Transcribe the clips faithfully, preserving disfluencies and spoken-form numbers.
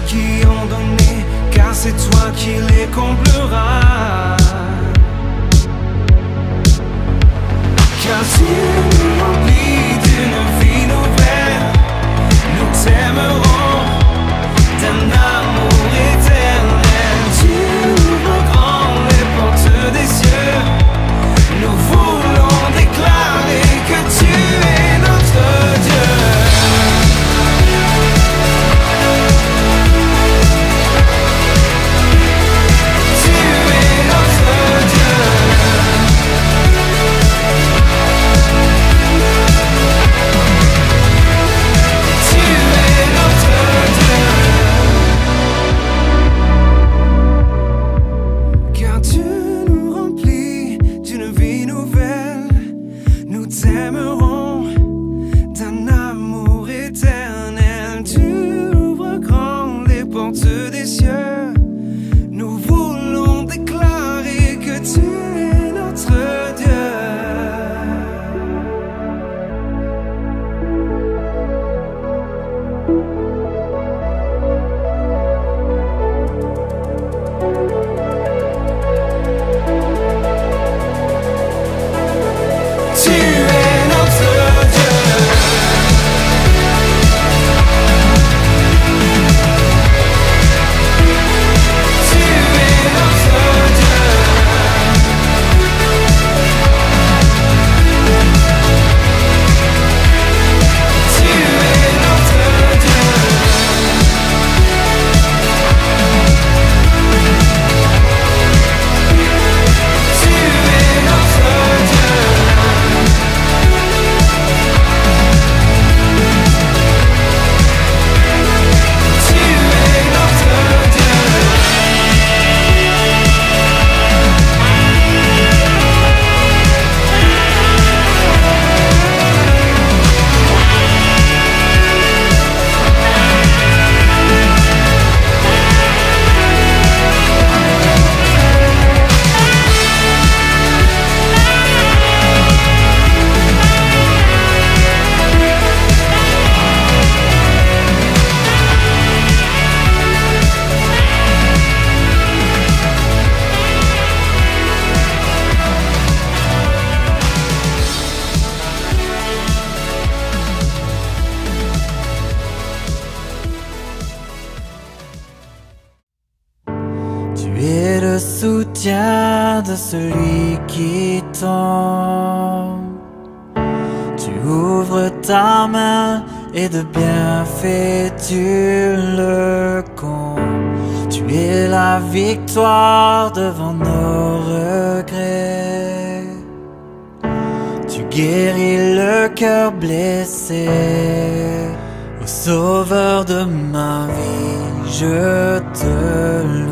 qui ont donné, car c'est toi qui les combleras. Car tu nous remplis d'une vie nouvelle, nous t'aimerons d'un amour éternel. Tu ouvres grand les portes des cieux, nous voulons déclarer que tu es notre Dieu. Soutien de celui qui tombe. Tu ouvres ta main et de bienfaits tu le combles. Tu es la victoire devant nos regrets. Tu guéris le cœur blessé. Ô Sauveur de ma vie, je te loue.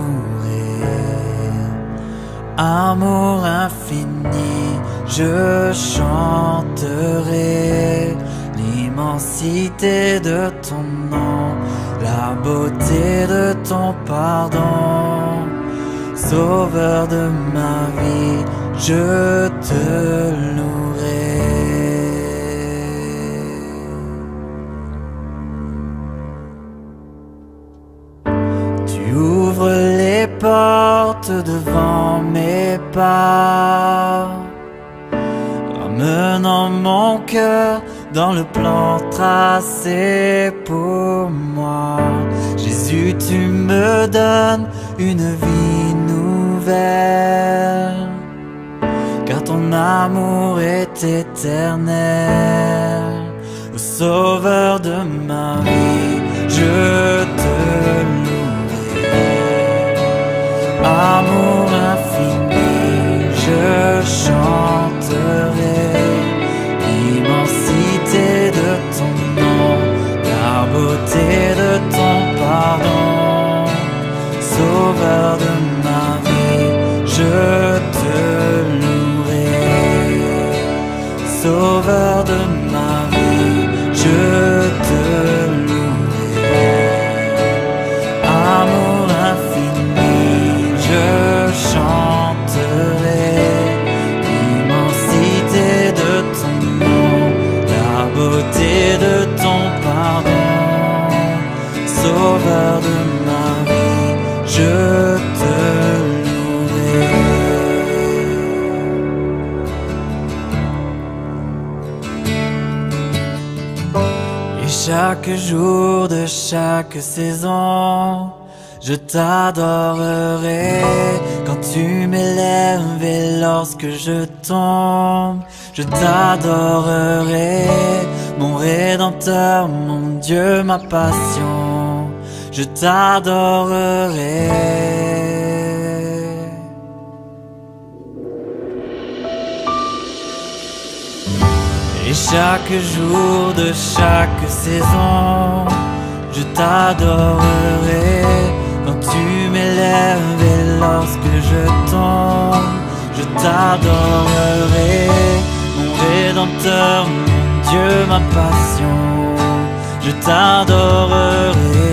Amour infini, je chanterai l'immensité de ton nom, la beauté de ton pardon. Sauveur de ma vie, je te louerai. Tu ouvres les portes devant mes pas, ramenant mon cœur dans le plan tracé pour moi. Jésus, tu me donnes une vie nouvelle, car ton amour est éternel. Ô Sauveur de ma vie, je te louerai. Amour infini, je chanterai l'immensité de ton nom, la beauté de ton pardon. Sauveur de ma vie, je te louerai. Sauveur de ma vie, je te louerai. chaque jour de chaque saison, je t'adorerai quand tu m'élèves et lorsque je tombe. Je t'adorerai, mon Rédempteur, mon Dieu, ma passion. Je t'adorerai. Et chaque jour de chaque saison, je t'adorerai quand tu m'élèves et lorsque je tombe. Je t'adorerai, mon Rédempteur, mon Dieu, ma passion. Je t'adorerai.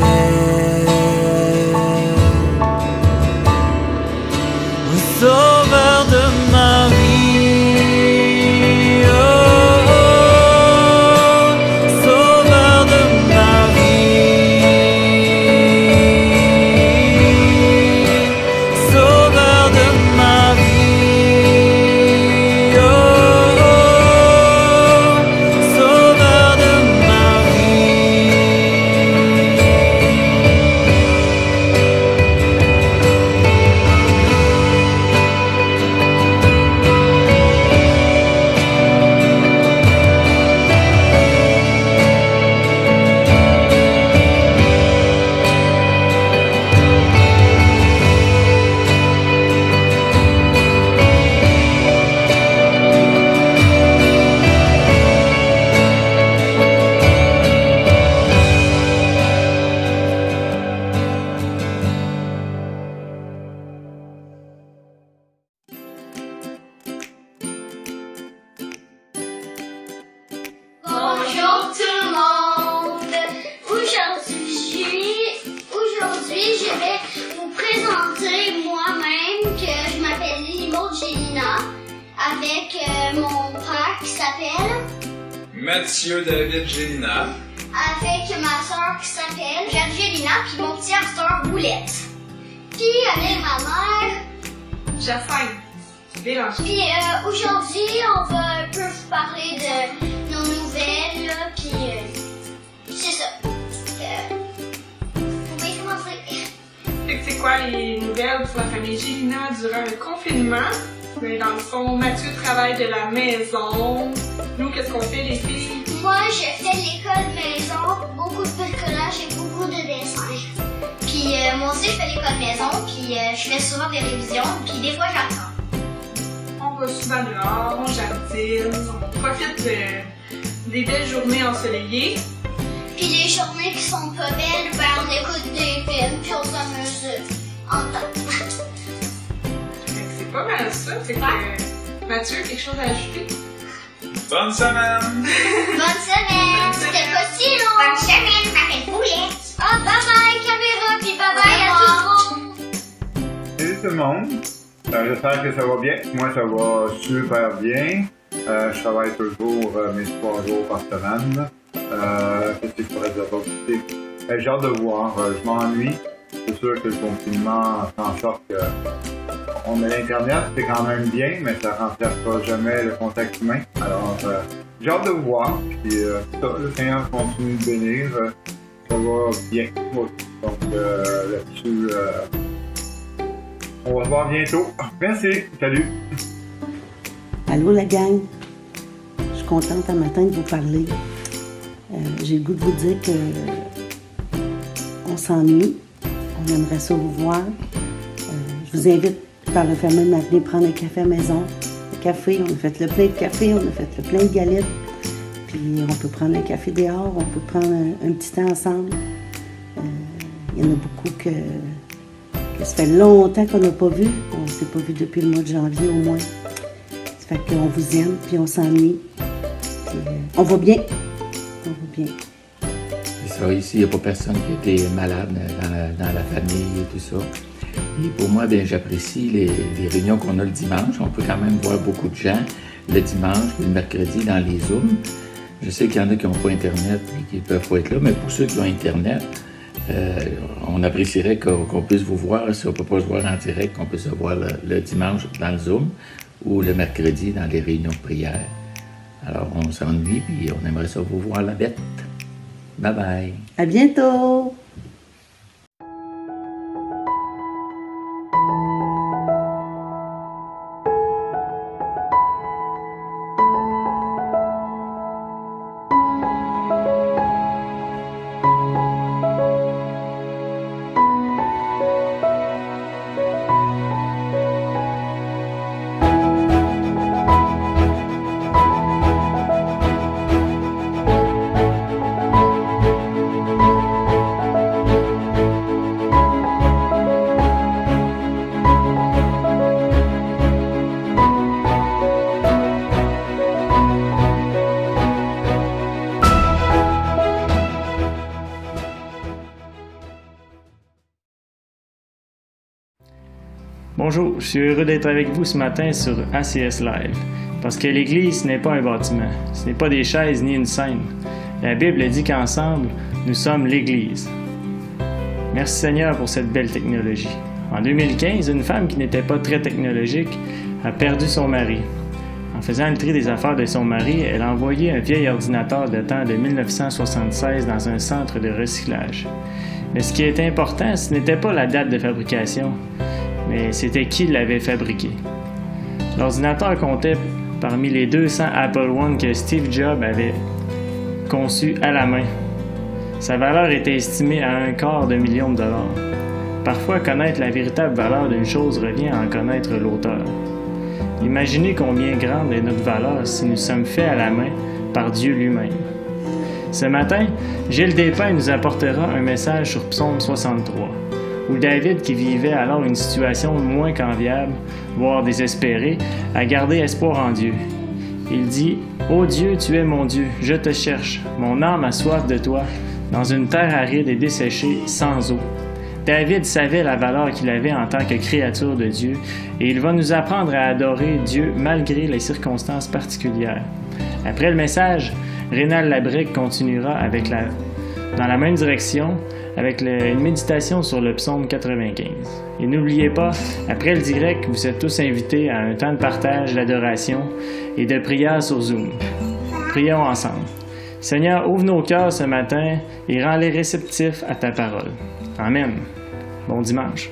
Au Sauveur de ma vie, oh, oh, Sauveur de ma vie, Sauveur de ma vie, oh, oh, Sauveur de ma Bonjour tout le monde! Aujourd'hui, aujourd'hui, je vais vous présenter moi-même, que je m'appelle Lily-Maud Gélina, avec euh, mon frère qui s'appelle Mathieu David Gélina, avec ma soeur qui s'appelle Georgélina, puis mon petit hamster Boulette. Puis avec ma mère. Jacinthe Bélanger. Puis euh, aujourd'hui, on va un peu vous parler de nos nouvelles, là, puis euh, c'est ça. Euh, vous pouvez commencer. Fait que c'est quoi les nouvelles pour la famille Gélina durant le confinement? Mais dans le fond, Mathieu travaille de la maison. Nous, qu'est-ce qu'on fait, les filles? Moi, je fais l'école maison, beaucoup de bricolage et beaucoup de dessins. Puis euh, moi aussi, je fais l'école maison, puis euh, je fais souvent des révisions, puis des fois, j'apprends. On va souvent dehors, on jardine, on profite de, des belles journées ensoleillées. Puis les journées qui sont pas belles, ben on écoute des films, puis on s'amuse en temps. Fait que c'est pas mal ça. Fait que, Mathieu, quelque chose à ajouter? bonne semaine! Bonne semaine! C'était pas si long! Bonne semaine, ma reine Boulette! Ah, bye bye caméra, puis bye bye à tout le monde! Salut tout le monde! Euh, J'espère que ça va bien. Moi, ça va super bien. Euh, je travaille toujours euh, mes trois jours par semaine. Euh, Qu'est-ce que je pourrais dire d'autre? Euh, J'ai hâte de voir. Euh, je m'ennuie. C'est sûr que le confinement fait en sorte que on a l'Internet, c'est quand même bien, mais ça ne remplacera jamais le contact humain. Alors, euh, j'ai hâte de vous voir. Puis, euh, ça, le Seigneur continue de bénir. Euh, ça va bien. Donc, euh, là-dessus, euh, on va se voir bientôt. Merci. Salut. Allô la gang, je suis contente un matin de vous parler. Euh, J'ai le goût de vous dire que on s'ennuie, on aimerait ça vous voir. Euh, je vous invite par le fait même à venir prendre un café à la maison. Le café, on a fait le plein de café, on a fait le plein de galettes. Puis on peut prendre un café dehors, on peut prendre un, un petit temps ensemble. Euh, il y en a beaucoup que, que ça fait longtemps qu'on n'a pas vu. On ne s'est pas vu depuis le mois de janvier au moins. Ça fait qu'on vous aime, puis on s'ennuie. Puis, euh, on va bien. On va bien. C'est ça, ici, il n'y a pas personne qui a été malade dans la, dans la famille et tout ça. Et pour moi, bien, j'apprécie les, les réunions qu'on a le dimanche. On peut quand même voir beaucoup de gens le dimanche et le mercredi dans les Zooms. Je sais qu'il y en a qui n'ont pas Internet et qui ne peuvent pas être là, mais pour ceux qui ont Internet, euh, on apprécierait qu'on qu'on puisse vous voir. Si on ne peut pas se voir en direct, qu'on puisse se voir le, le dimanche dans le Zoom ou le mercredi dans les réunions de prière. Alors, on s'ennuie, puis on aimerait ça vous voir la bête. Bye bye. À bientôt! Bonjour, je suis heureux d'être avec vous ce matin sur A C S Live, parce que l'Église ce n'est pas un bâtiment, ce n'est pas des chaises ni une scène. La Bible dit qu'ensemble, nous sommes l'Église. Merci Seigneur pour cette belle technologie. En deux mille quinze, une femme qui n'était pas très technologique a perdu son mari. En faisant le tri des affaires de son mari, elle a envoyé un vieil ordinateur datant de mille neuf cent soixante-seize dans un centre de recyclage. Mais ce qui était important, ce n'était pas la date de fabrication, mais c'était qui l'avait fabriqué. L'ordinateur comptait parmi les deux cents Apple One que Steve Jobs avait conçus à la main. Sa valeur était estimée à un quart de million de dollars. Parfois, connaître la véritable valeur d'une chose revient à en connaître l'auteur. Imaginez combien grande est notre valeur si nous sommes faits à la main par Dieu lui-même. Ce matin, Gilles Despins nous apportera un message sur Psaume soixante-trois, où David, qui vivait alors une situation moins qu'enviable, voire désespérée, a gardé espoir en Dieu. Il dit « Ô Dieu, tu es mon Dieu, je te cherche, mon âme a soif de toi, dans une terre aride et desséchée, sans eau. » David savait la valeur qu'il avait en tant que créature de Dieu, et il va nous apprendre à adorer Dieu malgré les circonstances particulières. Après le message, Rénal Labrec continuera avec la, dans la même direction avec le, une méditation sur le psaume quatre-vingt-quinze. Et n'oubliez pas, après le direct, vous êtes tous invités à un temps de partage, d'adoration et de prière sur Zoom. Prions ensemble. Seigneur, ouvre nos cœurs ce matin et rends-les réceptifs à ta parole. Amen. Bon dimanche.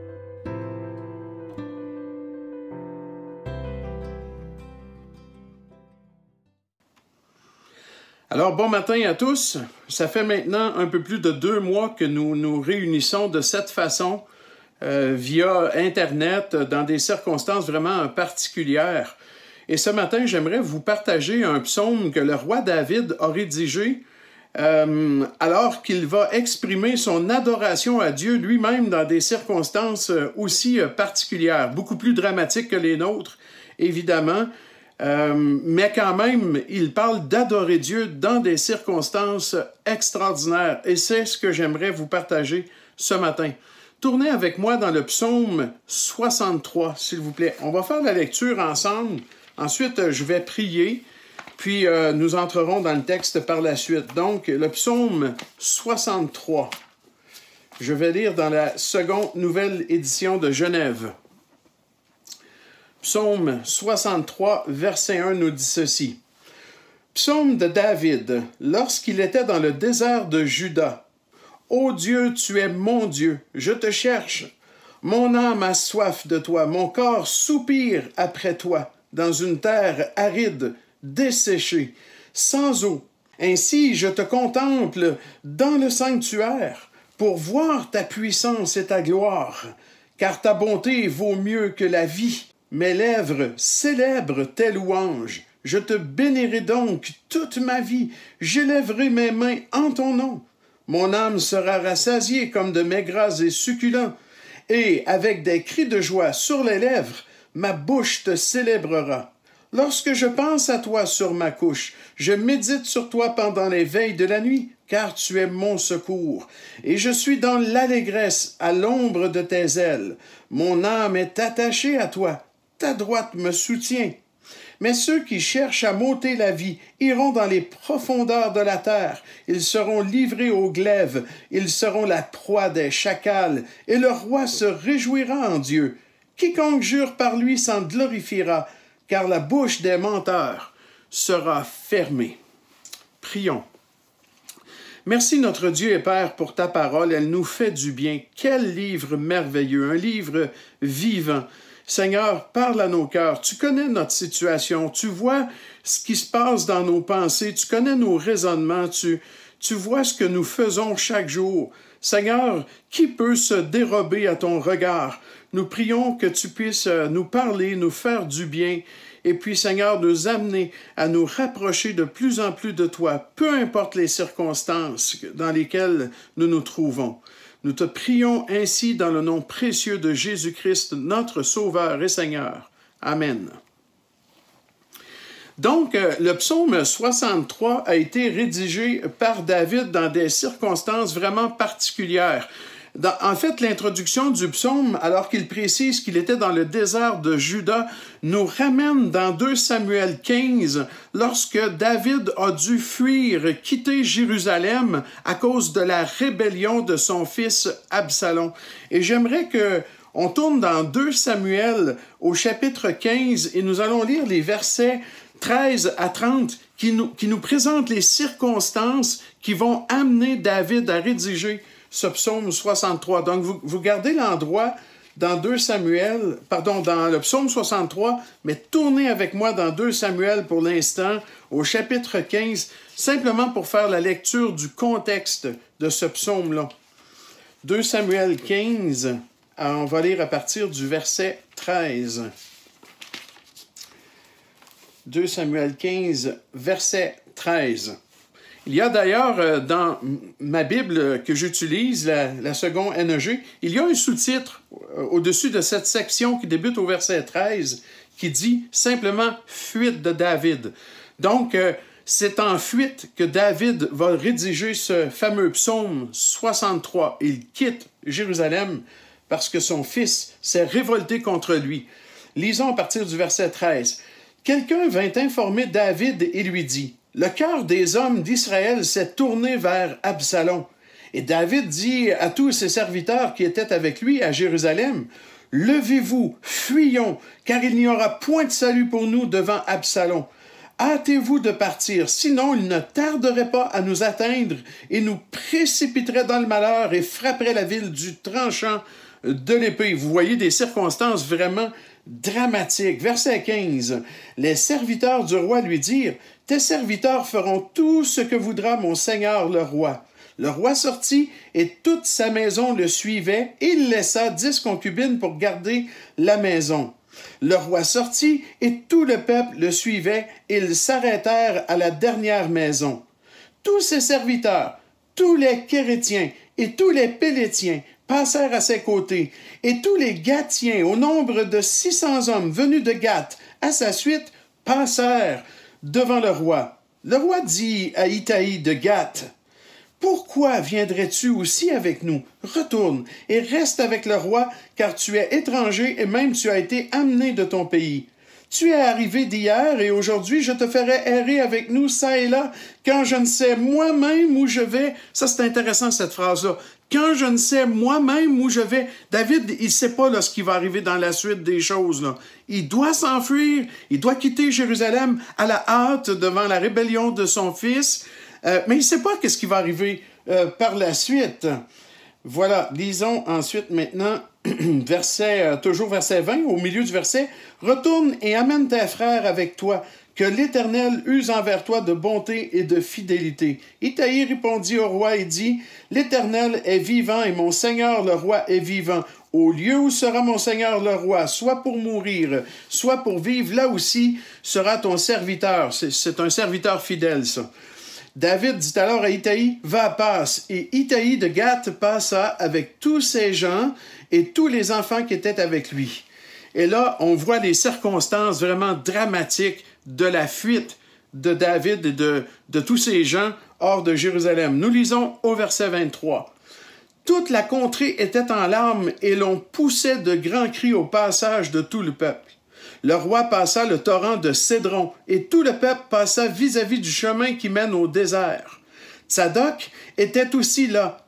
Alors, bon matin à tous. Ça fait maintenant un peu plus de deux mois que nous nous réunissons de cette façon, euh, via Internet, dans des circonstances vraiment particulières. Et ce matin, j'aimerais vous partager un psaume que le roi David a rédigé euh, alors qu'il va exprimer son adoration à Dieu lui-même dans des circonstances aussi particulières, beaucoup plus dramatiques que les nôtres, évidemment. Euh, mais quand même, il parle d'adorer Dieu dans des circonstances extraordinaires. Et c'est ce que j'aimerais vous partager ce matin. Tournez avec moi dans le psaume soixante-trois, s'il vous plaît. On va faire la lecture ensemble. Ensuite, je vais prier, puis euh, nous entrerons dans le texte par la suite. Donc, le psaume soixante-trois. Je vais lire dans la seconde nouvelle édition de Genève. Psaume soixante-trois, verset un nous dit ceci. Psaume de David, lorsqu'il était dans le désert de Juda. Ô Dieu, tu es mon Dieu, je te cherche. Mon âme a soif de toi, mon corps soupire après toi, dans une terre aride, desséchée, sans eau. Ainsi, je te contemple dans le sanctuaire, pour voir ta puissance et ta gloire, car ta bonté vaut mieux que la vie. Mes lèvres célèbrent tes louanges. Je te bénirai donc toute ma vie. J'élèverai mes mains en ton nom. Mon âme sera rassasiée comme de mets gras et succulents. Et avec des cris de joie sur les lèvres, ma bouche te célébrera. Lorsque je pense à toi sur ma couche, je médite sur toi pendant les veilles de la nuit, car tu es mon secours. Et je suis dans l'allégresse à l'ombre de tes ailes. Mon âme est attachée à toi. Ta droite me soutient. Mais ceux qui cherchent à m'ôter la vie iront dans les profondeurs de la terre. Ils seront livrés aux glaives. Ils seront la proie des chacals. Et le roi se réjouira en Dieu. Quiconque jure par lui s'en glorifiera, car la bouche des menteurs sera fermée. Prions. Merci notre Dieu et Père pour ta parole, elle nous fait du bien. Quel livre merveilleux, un livre vivant. Seigneur, parle à nos cœurs. Tu connais notre situation, tu vois ce qui se passe dans nos pensées, tu connais nos raisonnements, tu, tu vois ce que nous faisons chaque jour. Seigneur, qui peut se dérober à ton regard? Nous prions que tu puisses nous parler, nous faire du bien, et puis, Seigneur, nous amener à nous rapprocher de plus en plus de toi, peu importe les circonstances dans lesquelles nous nous trouvons. Nous te prions ainsi dans le nom précieux de Jésus-Christ, notre Sauveur et Seigneur. Amen. Donc, le psaume soixante-trois a été rédigé par David dans des circonstances vraiment particulières. Dans, en fait, l'introduction du psaume, alors qu'il précise qu'il était dans le désert de Juda, nous ramène dans deux Samuel quinze, lorsque David a dû fuir, quitter Jérusalem à cause de la rébellion de son fils Absalom. Et j'aimerais que on tourne dans deux Samuel au chapitre quinze et nous allons lire les versets treize à trente qui nous, qui nous présentent les circonstances qui vont amener David à rédiger ce psaume soixante-trois. Donc, vous, vous gardez l'endroit dans deux Samuel, pardon, dans le psaume soixante-trois, mais tournez avec moi dans deux Samuel pour l'instant, au chapitre quinze, simplement pour faire la lecture du contexte de ce psaume-là. deux Samuel quinze, on va lire à partir du verset treize. deux Samuel quinze, verset treize. Il y a d'ailleurs dans ma Bible que j'utilise, la, la seconde N E G, il y a un sous-titre au-dessus de cette section qui débute au verset treize qui dit simplement « Fuite de David ». Donc, c'est en fuite que David va rédiger ce fameux psaume soixante-trois. Il quitte Jérusalem parce que son fils s'est révolté contre lui. Lisons à partir du verset treize. « Quelqu'un vint informer David et lui dit « Le cœur des hommes d'Israël s'est tourné vers Absalom. » Et David dit à tous ses serviteurs qui étaient avec lui à Jérusalem, « Levez-vous, fuyons, car il n'y aura point de salut pour nous devant Absalom. Hâtez-vous de partir, sinon il ne tarderait pas à nous atteindre et nous précipiterait dans le malheur et frapperait la ville du tranchant de l'épée. » Vous voyez des circonstances vraiment dramatique. Verset quinze. Les serviteurs du roi lui dirent, « Tes serviteurs feront tout ce que voudra mon seigneur le roi. » Le roi sortit et toute sa maison le suivait et il laissa dix concubines pour garder la maison. Le roi sortit et tout le peuple le suivait et ils s'arrêtèrent à la dernière maison. Tous ses serviteurs, tous les Kérétiens et tous les Pélétiens passèrent à ses côtés, et tous les Gatiens, au nombre de six cents hommes venus de Gath, à sa suite, passèrent devant le roi. Le roi dit à Itaï de Gath, « Pourquoi viendrais-tu aussi avec nous? Retourne et reste avec le roi, car tu es étranger et même tu as été amené de ton pays. Tu es arrivé d'hier et aujourd'hui je te ferai errer avec nous ça et là, quand je ne sais moi-même où je vais. » Ça, c'est intéressant, cette phrase-là. Quand je ne sais moi-même où je vais. David, il ne sait pas là, ce qui va arriver dans la suite des choses. Là. Il doit s'enfuir, il doit quitter Jérusalem à la hâte devant la rébellion de son fils, euh, mais il ne sait pas ce qui va arriver euh, par la suite. Voilà, lisons ensuite maintenant, verset, euh, toujours verset vingt, au milieu du verset. « Retourne et amène tes frères avec toi, que l'Éternel use envers toi de bonté et de fidélité. » Itaï répondit au roi et dit, « L'Éternel est vivant et mon Seigneur le roi est vivant. Au lieu où sera mon Seigneur le roi, soit pour mourir, soit pour vivre, là aussi sera ton serviteur. » C'est un serviteur fidèle, ça. David dit alors à Itaï, « Va, passe. » Et Itaï de Gath passa avec tous ses gens et tous les enfants qui étaient avec lui. Et là, on voit les circonstances vraiment dramatiques de la fuite de David et de, de tous ces gens hors de Jérusalem. Nous lisons au verset vingt-trois. « Toute la contrée était en larmes et l'on poussait de grands cris au passage de tout le peuple. Le roi passa le torrent de Cédron, et tout le peuple passa vis-à-vis du chemin qui mène au désert. Tsadok était aussi là,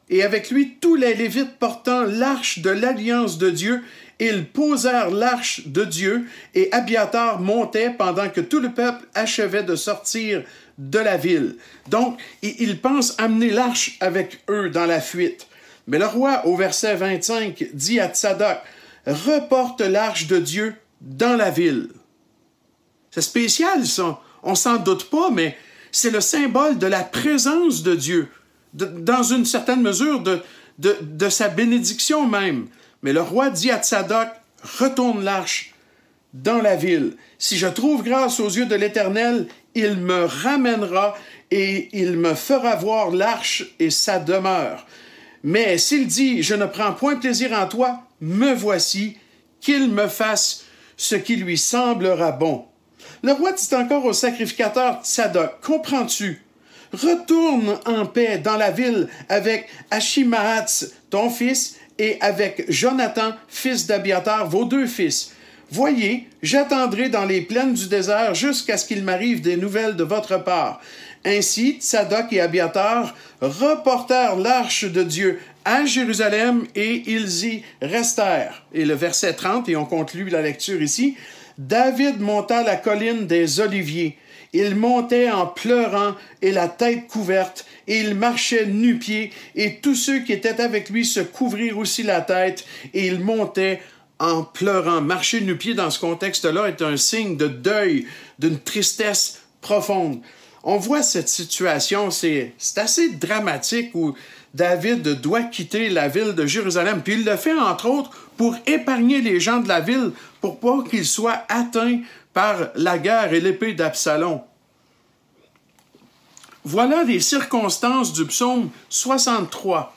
et avec lui tous les Lévites portant l'arche de l'alliance de Dieu. Ils posèrent l'arche de Dieu, et Abiatar montait pendant que tout le peuple achevait de sortir de la ville. Donc, ils pensent amener l'arche avec eux dans la fuite. Mais le roi, au verset vingt-cinq, dit à Tsadok, « Reporte l'arche de Dieu dans la ville. » C'est spécial, ça. On s'en doute pas, mais c'est le symbole de la présence de Dieu, de, dans une certaine mesure de, de, de sa bénédiction même. Mais le roi dit à Tsadok, « Retourne l'arche dans la ville. Si je trouve grâce aux yeux de l'Éternel, il me ramènera et il me fera voir l'arche et sa demeure. Mais s'il dit, je ne prends point plaisir en toi, me voici, qu'il me fasse ce qui lui semblera bon. » Le roi dit encore au sacrificateur Tsadok, « Comprends-tu? Retourne en paix dans la ville avec Achimaatz, ton fils, et avec Jonathan, fils d'Abiatar, vos deux fils. Voyez, j'attendrai dans les plaines du désert jusqu'à ce qu'il m'arrive des nouvelles de votre part. » Ainsi, Tsadok et Abiatar reportèrent l'arche de Dieu à Jérusalem et ils y restèrent. Et le verset trente, et on conclut la lecture ici, « David monta la colline des Oliviers. Il montait en pleurant et la tête couverte, et il marchait nu-pieds, et tous ceux qui étaient avec lui se couvrirent aussi la tête, et il montait en pleurant. » Marcher nu-pieds dans ce contexte-là est un signe de deuil, d'une tristesse profonde. On voit cette situation, c'est assez dramatique où David doit quitter la ville de Jérusalem. Puis il le fait, entre autres, pour épargner les gens de la ville, pour pas qu'ils soient atteints par la guerre et l'épée d'Absalom. Voilà les circonstances du psaume soixante-trois.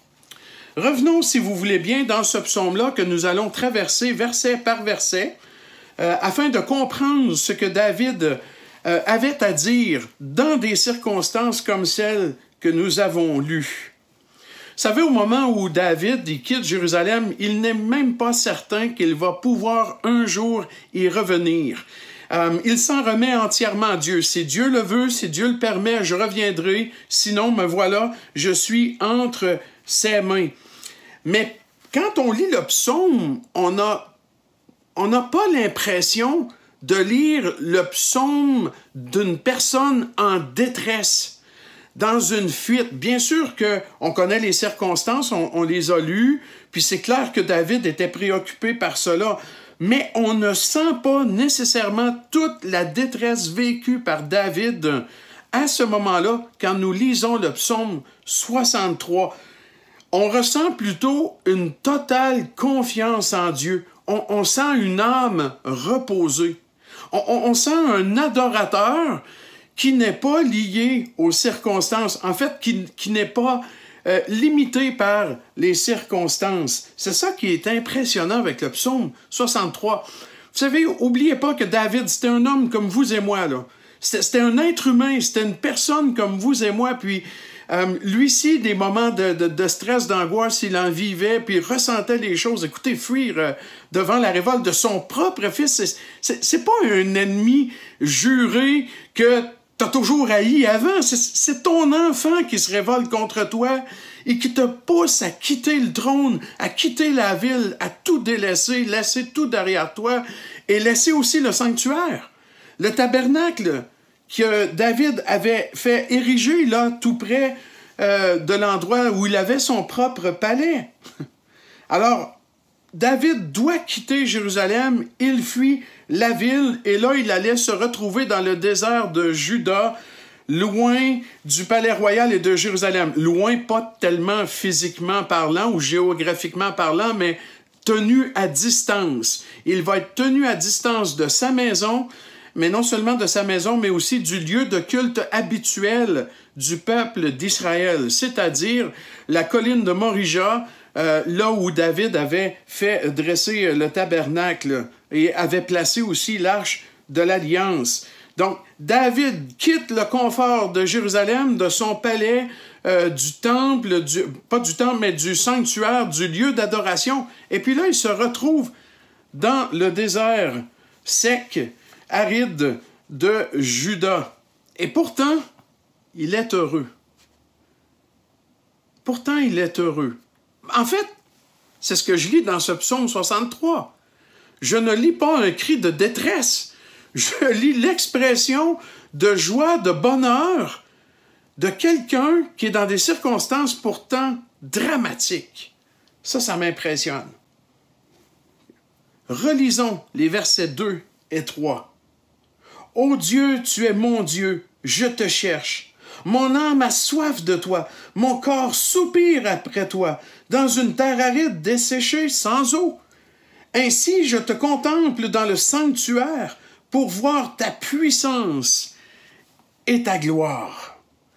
Revenons, si vous voulez bien, dans ce psaume-là que nous allons traverser verset par verset, euh, afin de comprendre ce que David euh, avait à dire dans des circonstances comme celles que nous avons lues. Vous savez, au moment où David il quitte Jérusalem, il n'est même pas certain qu'il va pouvoir un jour y revenir. Euh, il s'en remet entièrement à Dieu. Si Dieu le veut, si Dieu le permet, je reviendrai. Sinon, me voilà, je suis entre ses mains. Mais quand on lit le psaume, on a, on n'a pas l'impression de lire le psaume d'une personne en détresse, dans une fuite. Bien sûr qu'on connaît les circonstances, on, on les a lues, puis c'est clair que David était préoccupé par cela, mais on ne sent pas nécessairement toute la détresse vécue par David à ce moment-là, quand nous lisons le psaume soixante-trois. On ressent plutôt une totale confiance en Dieu. On, on sent une âme reposée. On, on, on sent un adorateur qui n'est pas lié aux circonstances, en fait, qui, qui n'est pas euh, limité par les circonstances. C'est ça qui est impressionnant avec le psaume soixante-trois. Vous savez, n'oubliez pas que David, c'était un homme comme vous et moi, là. C'était un être humain, c'était une personne comme vous et moi, puis euh, lui-ci, des moments de, de, de stress, d'angoisse, il en vivait, puis il ressentait les choses. Écoutez, fuir euh, devant la révolte de son propre fils, c'est pas un ennemi juré que t'as toujours haï avant, c'est ton enfant qui se révolte contre toi et qui te pousse à quitter le trône, à quitter la ville, à tout délaisser, laisser tout derrière toi et laisser aussi le sanctuaire, le tabernacle que David avait fait ériger là, tout près euh, de l'endroit où il avait son propre palais. Alors, David doit quitter Jérusalem, il fuit la ville, et là, il allait se retrouver dans le désert de Juda, loin du palais royal et de Jérusalem. Loin, pas tellement physiquement parlant ou géographiquement parlant, mais tenu à distance. Il va être tenu à distance de sa maison, mais non seulement de sa maison, mais aussi du lieu de culte habituel du peuple d'Israël, c'est-à-dire la colline de Morija, Euh, là où David avait fait dresser le tabernacle et avait placé aussi l'arche de l'Alliance. Donc, David quitte le confort de Jérusalem, de son palais, euh, du temple, du, pas du temple, mais du sanctuaire, du lieu d'adoration. Et puis là, il se retrouve dans le désert sec, aride de Juda. Et pourtant, il est heureux. pourtant il est heureux. En fait, c'est ce que je lis dans ce psaume soixante-trois. Je ne lis pas un cri de détresse. Je lis l'expression de joie, de bonheur de quelqu'un qui est dans des circonstances pourtant dramatiques. Ça, ça m'impressionne. Relisons les versets deux et trois. « Ô Dieu, tu es mon Dieu, je te cherche. Mon âme a soif de toi, mon corps soupire après toi, dans une terre aride, desséchée, sans eau. Ainsi je te contemple dans le sanctuaire pour voir ta puissance et ta gloire. »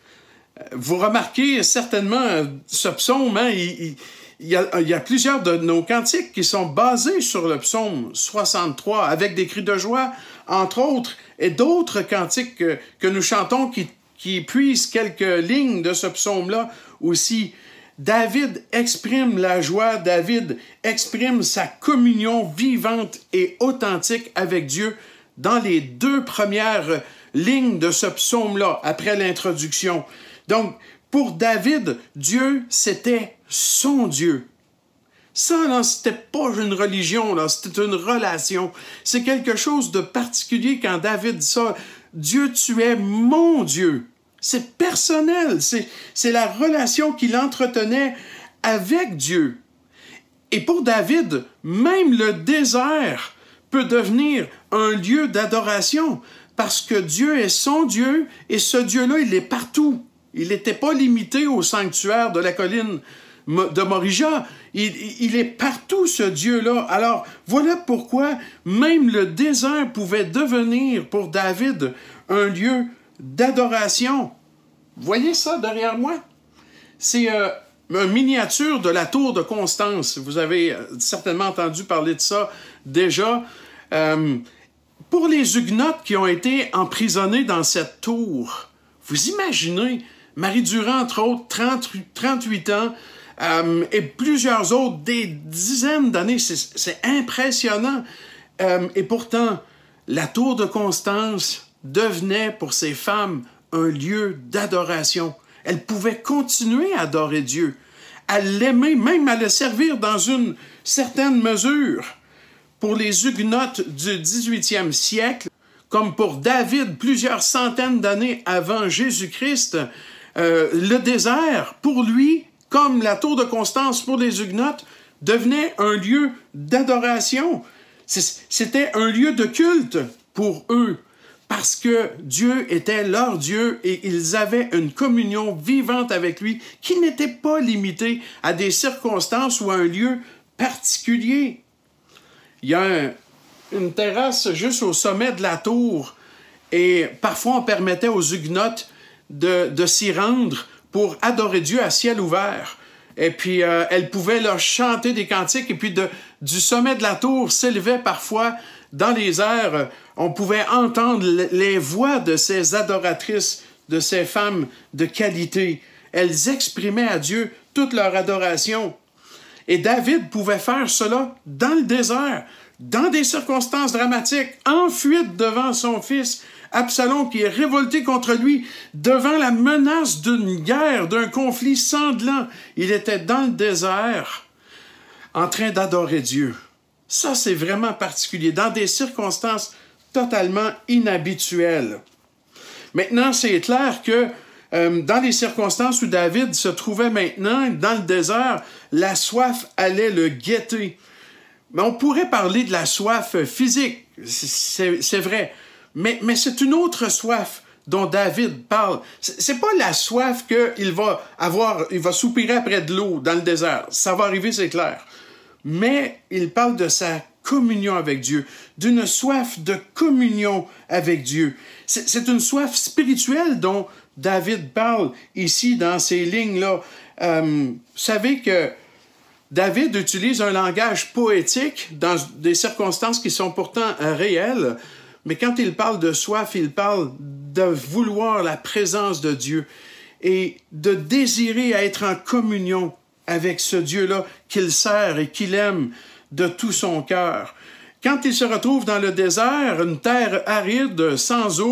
Vous remarquez certainement ce psaume, hein, il, il, il, y a, il y a plusieurs de nos cantiques qui sont basés sur le psaume soixante-trois, avec des cris de joie, entre autres, et d'autres cantiques que, que nous chantons qui, qui puisent quelques lignes de ce psaume-là aussi. David exprime la joie, David exprime sa communion vivante et authentique avec Dieu dans les deux premières lignes de ce psaume-là, après l'introduction. Donc, pour David, Dieu, c'était son Dieu. Ça, là, c'était pas une religion, là, c'était une relation. C'est quelque chose de particulier quand David dit ça. Dieu, tu es mon Dieu. C'est personnel, c'est, c'est la relation qu'il entretenait avec Dieu. Et pour David, même le désert peut devenir un lieu d'adoration parce que Dieu est son Dieu et ce Dieu-là, il est partout. Il n'était pas limité au sanctuaire de la colline de Morija. Il, il est partout, ce Dieu-là. Alors, voilà pourquoi même le désert pouvait devenir pour David un lieu d'adoration. Voyez ça derrière moi? C'est euh, une miniature de la tour de Constance. Vous avez certainement entendu parler de ça déjà. Euh, pour les Huguenots qui ont été emprisonnés dans cette tour, vous imaginez, Marie Durand, entre autres, trente, trente-huit ans, euh, et plusieurs autres, des dizaines d'années, c'est, c'est impressionnant. Euh, et pourtant, la tour de Constance devenait pour ces femmes un lieu d'adoration. Elles pouvaient continuer à adorer Dieu, à l'aimer, même à le servir dans une certaine mesure. Pour les Huguenots du dix-huitième siècle, comme pour David plusieurs centaines d'années avant Jésus-Christ, euh, le désert, pour lui, comme la tour de Constance pour les Huguenots, devenait un lieu d'adoration. C'était un lieu de culte pour eux, parce que Dieu était leur Dieu et ils avaient une communion vivante avec lui qui n'était pas limitée à des circonstances ou à un lieu particulier. Il y a un, une terrasse juste au sommet de la tour et parfois on permettait aux Huguenots de, de s'y rendre pour adorer Dieu à ciel ouvert. Et puis, euh, elles pouvaient leur chanter des cantiques et puis de, du sommet de la tour s'élevait parfois dans les airs, on pouvait entendre les voix de ces adoratrices, de ces femmes de qualité. Elles exprimaient à Dieu toute leur adoration. Et David pouvait faire cela dans le désert, dans des circonstances dramatiques, en fuite devant son fils Absalom qui est révolté contre lui, devant la menace d'une guerre, d'un conflit sanglant. Il était dans le désert, en train d'adorer Dieu. Ça, c'est vraiment particulier, dans des circonstances totalement inhabituelles. Maintenant, c'est clair que euh, dans les circonstances où David se trouvait maintenant, dans le désert, la soif allait le guetter. Mais on pourrait parler de la soif physique, c'est, c'est vrai, mais, mais c'est une autre soif dont David parle. C'est, c'est pas la soif qu'il va avoir, il va soupirer après de l'eau dans le désert. Ça va arriver, c'est clair. Mais il parle de sa communion avec Dieu, d'une soif de communion avec Dieu. C'est, c'est une soif spirituelle dont David parle ici dans ces lignes-là. Euh, vous savez que David utilise un langage poétique dans des circonstances qui sont pourtant réelles, mais quand il parle de soif, il parle de vouloir la présence de Dieu et de désirer être en communion avec ce Dieu-là qu'il sert et qu'il aime de tout son cœur. Quand il se retrouve dans le désert, une terre aride, sans eau,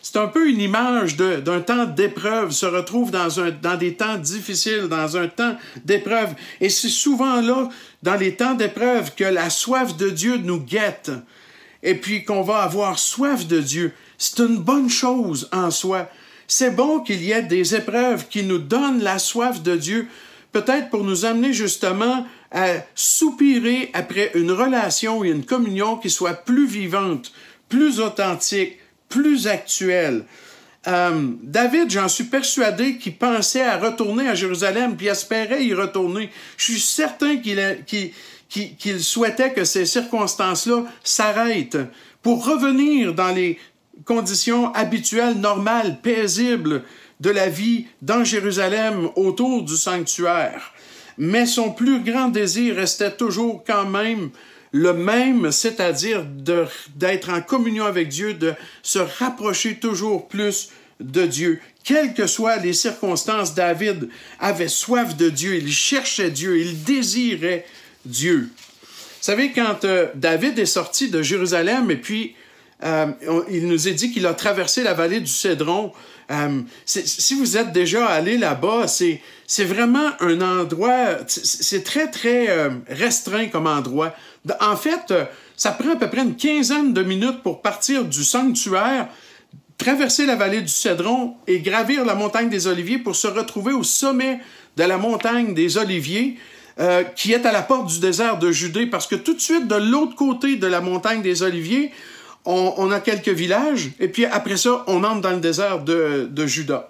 c'est un peu une image de, d'un temps d'épreuve, se retrouve dans, un, dans des temps difficiles, dans un temps d'épreuve. Et c'est souvent là, dans les temps d'épreuve, que la soif de Dieu nous guette. Et puis qu'on va avoir soif de Dieu. C'est une bonne chose en soi. C'est bon qu'il y ait des épreuves qui nous donnent la soif de Dieu, peut-être pour nous amener justement à soupirer après une relation et une communion qui soit plus vivante, plus authentique, plus actuelle. Euh, David, j'en suis persuadé qu'il pensait à retourner à Jérusalem, puis espérait y retourner. Je suis certain qu'il, a, qu'il, qu'il, qu'il souhaitait que ces circonstances-là s'arrêtent pour revenir dans les conditions habituelles, normales, paisibles de la vie dans Jérusalem autour du sanctuaire. Mais son plus grand désir restait toujours quand même le même, c'est-à-dire de, d'être en communion avec Dieu, de se rapprocher toujours plus de Dieu. Quelles que soient les circonstances, David avait soif de Dieu, il cherchait Dieu, il désirait Dieu. Vous savez, quand euh, David est sorti de Jérusalem et puis euh, on, il nous est dit qu'il a traversé la vallée du Cédron, Euh, si vous êtes déjà allé là-bas, c'est, c'est vraiment un endroit, c'est très, très euh, restreint comme endroit. En fait, euh, ça prend à peu près une quinzaine de minutes pour partir du sanctuaire, traverser la vallée du Cédron et gravir la montagne des Oliviers pour se retrouver au sommet de la montagne des Oliviers, euh, qui est à la porte du désert de Judée, parce que tout de suite, de l'autre côté de la montagne des Oliviers, On, on a quelques villages, et puis après ça, on entre dans le désert de, de Juda.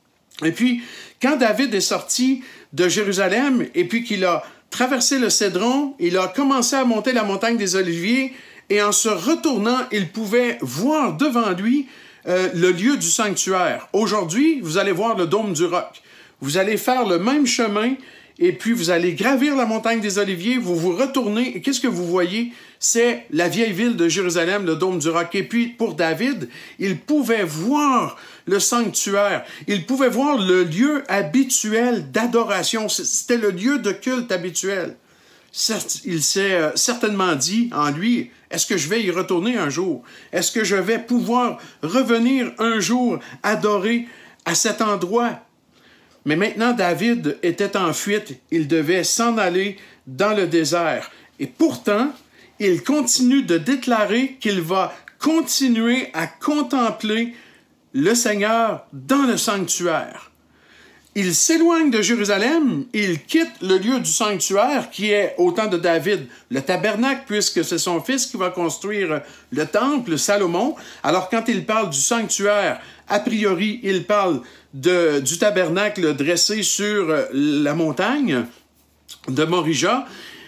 Et puis, quand David est sorti de Jérusalem, et puis qu'il a traversé le Cédron, il a commencé à monter la montagne des Oliviers, et en se retournant, il pouvait voir devant lui euh, le lieu du sanctuaire. Aujourd'hui, vous allez voir le dôme du Roc. Vous allez faire le même chemin, et puis vous allez gravir la montagne des Oliviers, vous vous retournez, et qu'est-ce que vous voyez? C'est la vieille ville de Jérusalem, le dôme du Roc. Et puis, pour David, il pouvait voir le sanctuaire, il pouvait voir le lieu habituel d'adoration, c'était le lieu de culte habituel. Il s'est certainement dit en lui, est-ce que je vais y retourner un jour? Est-ce que je vais pouvoir revenir un jour adorer à cet endroit? Mais maintenant, David était en fuite. Il devait s'en aller dans le désert. Et pourtant, il continue de déclarer qu'il va continuer à contempler le Seigneur dans le sanctuaire. Il s'éloigne de Jérusalem, il quitte le lieu du sanctuaire qui est, au temps de David, le tabernacle, puisque c'est son fils qui va construire le temple, Salomon. Alors quand il parle du sanctuaire, a priori, il parle de, du tabernacle dressé sur la montagne de Morija.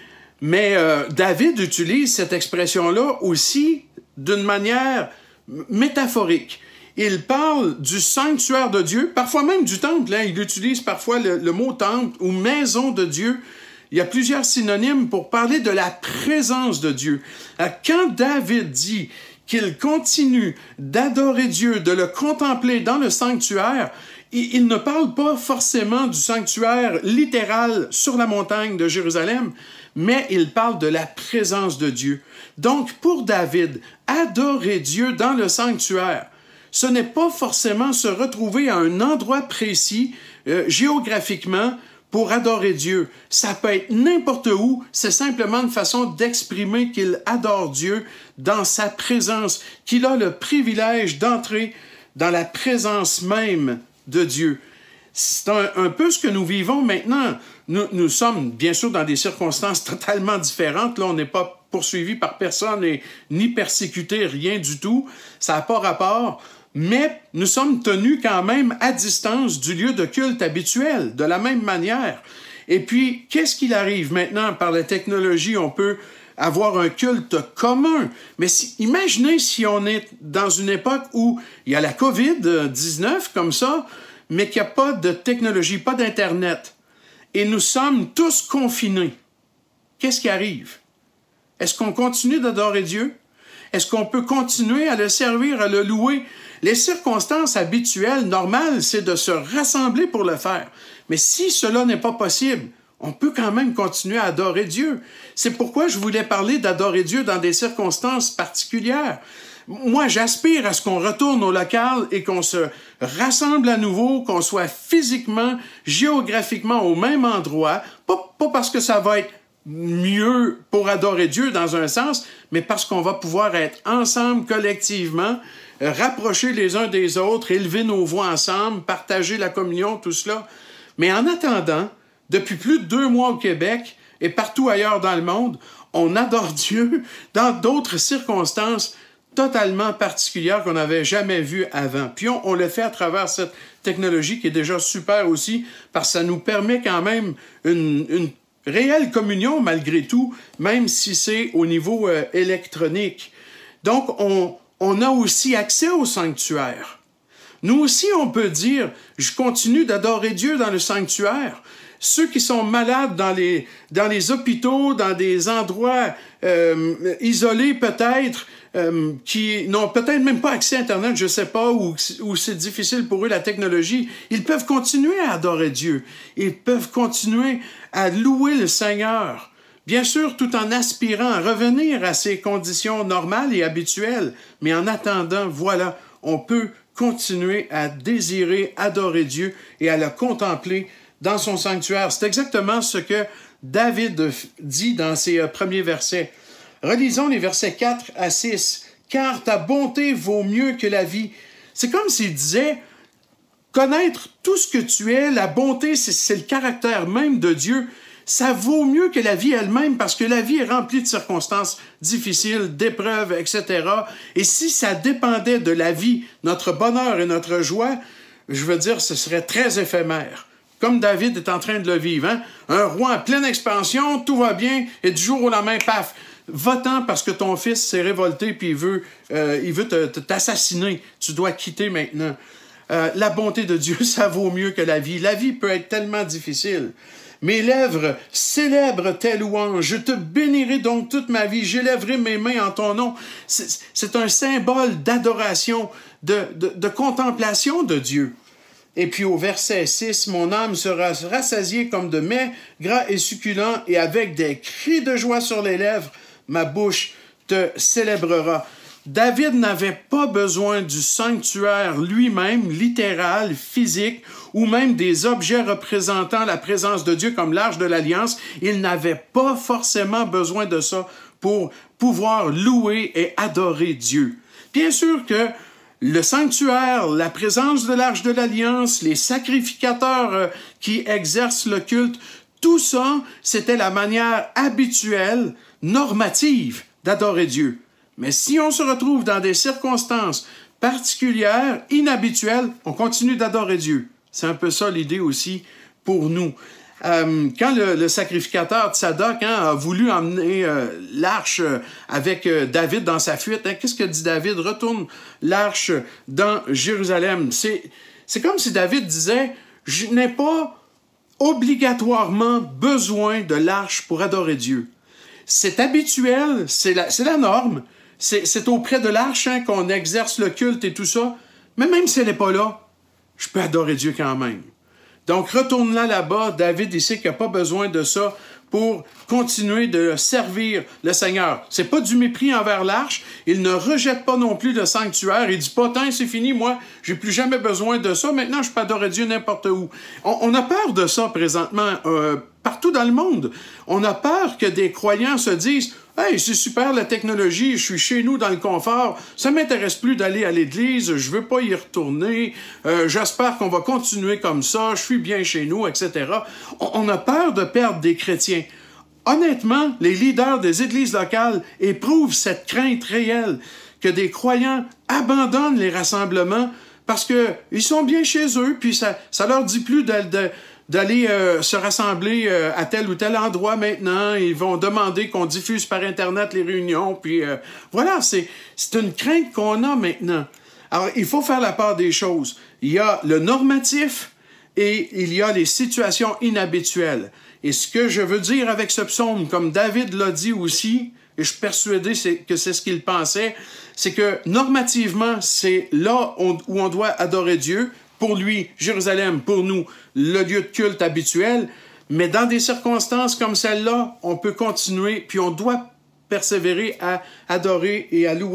Mais euh, David utilise cette expression-là aussi d'une manière métaphorique. Il parle du sanctuaire de Dieu, parfois même du temple. Hein. Il utilise parfois le, le mot temple ou maison de Dieu. Il y a plusieurs synonymes pour parler de la présence de Dieu. Quand David dit qu'il continue d'adorer Dieu, de le contempler dans le sanctuaire, il, il ne parle pas forcément du sanctuaire littéral sur la montagne de Jérusalem, mais il parle de la présence de Dieu. Donc, pour David, adorer Dieu dans le sanctuaire, ce n'est pas forcément se retrouver à un endroit précis, euh, géographiquement, pour adorer Dieu. Ça peut être n'importe où, c'est simplement une façon d'exprimer qu'il adore Dieu dans sa présence, qu'il a le privilège d'entrer dans la présence même de Dieu. C'est un, un peu ce que nous vivons maintenant. Nous, nous sommes bien sûr dans des circonstances totalement différentes. Là, on n'est pas poursuivi par personne et ni persécuté, rien du tout. Ça n'a pas rapport. Mais nous sommes tenus quand même à distance du lieu de culte habituel, de la même manière. Et puis, qu'est-ce qu'il arrive maintenant? Par la technologie, on peut avoir un culte commun. Mais si, imaginez si on est dans une époque où il y a la covid dix-neuf comme ça, mais qu'il n'y a pas de technologie, pas d'Internet. Et nous sommes tous confinés. Qu'est-ce qui arrive? Est-ce qu'on continue d'adorer Dieu? Est-ce qu'on peut continuer à le servir, à le louer? Les circonstances habituelles, normales, c'est de se rassembler pour le faire. Mais si cela n'est pas possible, on peut quand même continuer à adorer Dieu. C'est pourquoi je voulais parler d'adorer Dieu dans des circonstances particulières. Moi, j'aspire à ce qu'on retourne au local et qu'on se rassemble à nouveau, qu'on soit physiquement, géographiquement au même endroit, pas, pas parce que ça va être mieux pour adorer Dieu dans un sens, mais parce qu'on va pouvoir être ensemble collectivement, euh, rapprocher les uns des autres, élever nos voix ensemble, partager la communion, tout cela. Mais en attendant, depuis plus de deux mois au Québec et partout ailleurs dans le monde, on adore Dieu dans d'autres circonstances totalement particulières qu'on n'avait jamais vues avant. Puis on, on le fait à travers cette technologie qui est déjà super aussi, parce que ça nous permet quand même une, une réelle communion malgré tout, même si c'est au niveau euh, électronique. Donc, on, on a aussi accès au sanctuaire. Nous aussi, on peut dire, je continue d'adorer Dieu dans le sanctuaire. Ceux qui sont malades dans les, dans les hôpitaux, dans des endroits euh, isolés peut-être, euh, qui n'ont peut-être même pas accès à Internet, je ne sais pas, ou, ou c'est difficile pour eux la technologie, ils peuvent continuer à adorer Dieu. Ils peuvent continuer à louer le Seigneur. Bien sûr, tout en aspirant à revenir à ces conditions normales et habituelles. Mais en attendant, voilà, on peut continuer à désirer adorer Dieu et à le contempler dans son sanctuaire. C'est exactement ce que David dit dans ses premiers versets. Relisons les versets quatre à six. « Car ta bonté vaut mieux que la vie. » C'est comme s'il disait, connaître tout ce que tu es, la bonté, c'est le caractère même de Dieu. Ça vaut mieux que la vie elle-même parce que la vie est remplie de circonstances difficiles, d'épreuves, et cetera. Et si ça dépendait de la vie, notre bonheur et notre joie, je veux dire, ce serait très éphémère. Comme David est en train de le vivre. Hein? Un roi en pleine expansion, tout va bien, et du jour au lendemain, paf, va-t'en parce que ton fils s'est révolté puis il veut, euh, il veut t'assassiner. Tu dois quitter maintenant. Euh, la bonté de Dieu, ça vaut mieux que la vie. La vie peut être tellement difficile. Mes lèvres célèbrent tes louanges. Je te bénirai donc toute ma vie. J'élèverai mes mains en ton nom. C'est un symbole d'adoration, de, de, de contemplation de Dieu. Et puis au verset six, « Mon âme sera rassasiée comme de mets gras et succulents, et avec des cris de joie sur les lèvres, ma bouche te célébrera. » David n'avait pas besoin du sanctuaire lui-même, littéral, physique, ou même des objets représentant la présence de Dieu comme l'Arche de l'Alliance. Il n'avait pas forcément besoin de ça pour pouvoir louer et adorer Dieu. Bien sûr que le sanctuaire, la présence de l'Arche de l'Alliance, les sacrificateurs euh, qui exercent le culte, tout ça, c'était la manière habituelle, normative d'adorer Dieu. Mais si on se retrouve dans des circonstances particulières, inhabituelles, on continue d'adorer Dieu. C'est un peu ça l'idée aussi pour nous. Euh, quand le, le sacrificateur Tsadok hein, a voulu emmener euh, l'arche avec euh, David dans sa fuite, hein, qu'est-ce que dit David? Retourne l'arche dans Jérusalem. C'est comme si David disait, je n'ai pas obligatoirement besoin de l'arche pour adorer Dieu. C'est habituel, c'est la, la norme, c'est auprès de l'arche hein, qu'on exerce le culte et tout ça, mais même si elle n'est pas là, je peux adorer Dieu quand même. Donc, retourne là là-bas, David, il sait qu'il n'a pas besoin de ça pour continuer de servir le Seigneur. C'est pas du mépris envers l'arche, il ne rejette pas non plus le sanctuaire, il dit pas, tant c'est fini, moi, j'ai plus jamais besoin de ça, maintenant je peux adorer Dieu n'importe où. On, on a peur de ça présentement, euh, partout dans le monde. On a peur que des croyants se disent, hey, c'est super la technologie, je suis chez nous dans le confort, ça m'intéresse plus d'aller à l'église, je veux pas y retourner, euh, j'espère qu'on va continuer comme ça, je suis bien chez nous, et cetera. On, on a peur de perdre des chrétiens. Honnêtement, les leaders des églises locales éprouvent cette crainte réelle que des croyants abandonnent les rassemblements parce qu'ils sont bien chez eux, puis ça, ça leur dit plus de, de d'aller euh, se rassembler euh, à tel ou tel endroit maintenant. Ils vont demander qu'on diffuse par Internet les réunions. Puis euh, voilà, c'est une crainte qu'on a maintenant. Alors, il faut faire la part des choses. Il y a le normatif et il y a les situations inhabituelles. Et ce que je veux dire avec ce psaume, comme David l'a dit aussi, et je suis persuadé que c'est ce qu'il pensait, c'est que normativement, c'est là où on doit adorer Dieu. Pour lui, Jérusalem, pour nous, le lieu de culte habituel. Mais dans des circonstances comme celle-là, on peut continuer, puis on doit persévérer à adorer et à louer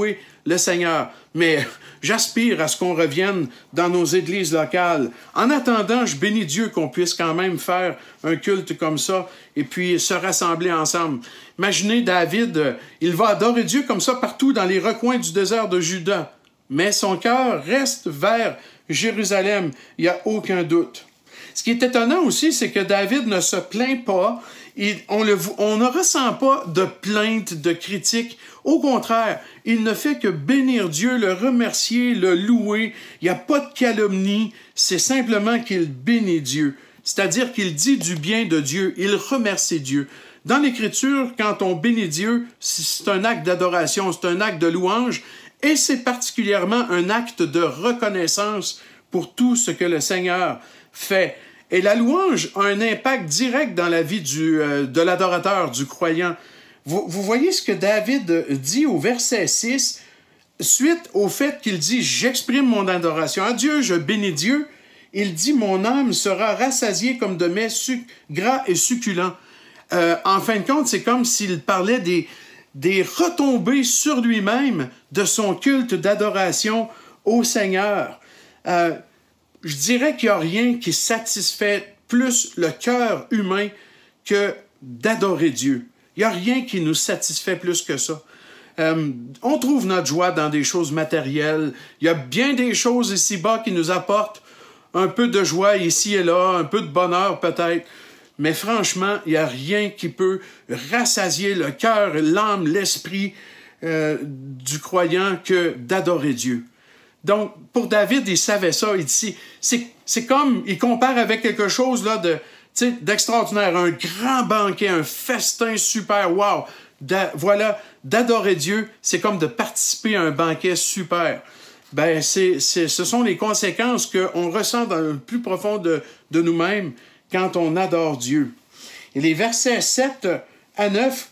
le Seigneur. Mais j'aspire à ce qu'on revienne dans nos églises locales. En attendant, je bénis Dieu qu'on puisse quand même faire un culte comme ça et puis se rassembler ensemble. Imaginez David, il va adorer Dieu comme ça partout dans les recoins du désert de Juda. Mais son cœur reste vers Jérusalem, il n'y a aucun doute. Ce qui est étonnant aussi, c'est que David ne se plaint pas, il, on, le, on ne ressent pas de plainte, de critique. Au contraire, il ne fait que bénir Dieu, le remercier, le louer. Il n'y a pas de calomnie, c'est simplement qu'il bénit Dieu. C'est-à-dire qu'il dit du bien de Dieu, il remercie Dieu. Dans l'Écriture, quand on bénit Dieu, c'est un acte d'adoration, c'est un acte de louange, et c'est particulièrement un acte de reconnaissance pour tout ce que le Seigneur fait. Et la louange a un impact direct dans la vie du, euh, de l'adorateur, du croyant. Vous, vous voyez ce que David dit au verset six, suite au fait qu'il dit « J'exprime mon adoration à Dieu, je bénis Dieu », il dit « Mon âme sera rassasiée comme de mets gras et succulents ». Euh, en fin de compte, c'est comme s'il parlait des, des retombées sur lui-même de son culte d'adoration au Seigneur. Euh, je dirais qu'il n'y a rien qui satisfait plus le cœur humain que d'adorer Dieu. Il n'y a rien qui nous satisfait plus que ça. Euh, on trouve notre joie dans des choses matérielles. Il y a bien des choses ici-bas qui nous apportent un peu de joie ici et là, un peu de bonheur peut-être. Mais franchement, il n'y a rien qui peut rassasier le cœur, l'âme, l'esprit euh, du croyant que d'adorer Dieu. Donc, pour David, il savait ça. Il dit, c'est, c'est comme, il compare avec quelque chose là, de, d'extraordinaire, un grand banquet, un festin super, wow! Da, voilà, d'adorer Dieu, c'est comme de participer à un banquet super. Ben, c'est, c'est, ce sont les conséquences qu'on ressent dans le plus profond de, de nous-mêmes quand on adore Dieu. Et les versets sept à neuf,